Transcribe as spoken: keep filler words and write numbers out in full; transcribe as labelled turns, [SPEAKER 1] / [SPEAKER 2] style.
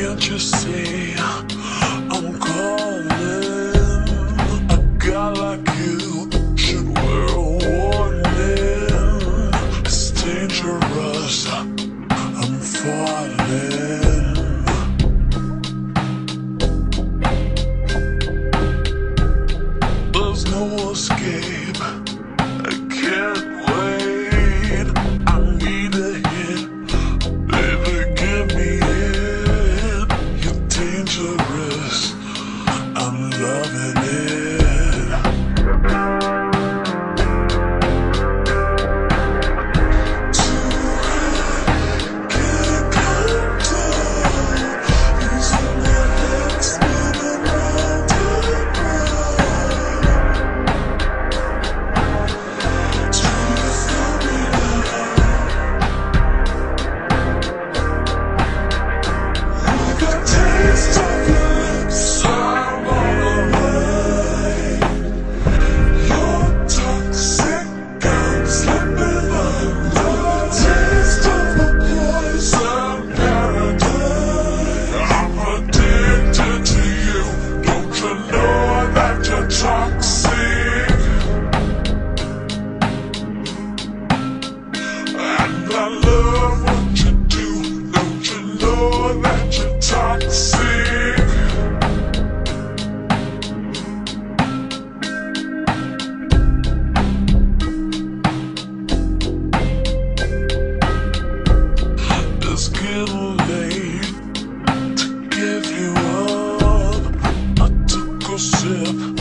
[SPEAKER 1] Can't you see I'm calling? A guy like you should wear a warning. It's dangerous, I'm falling. There's no escape, I can't wait. I need a hit, baby, give me it. You're dangerous, I'm loving it. I love what you do, don't you know that you're toxic? It's getting late to give you up. I took a sip